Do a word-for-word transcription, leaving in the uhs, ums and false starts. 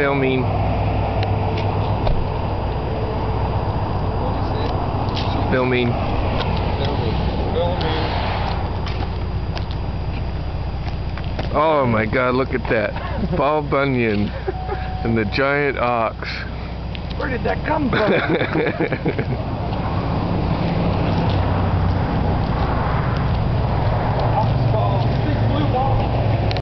Filming. Filming. Filming. Filming. Oh my God, look at that. Paul Bunyan and the giant ox. Where did that come from?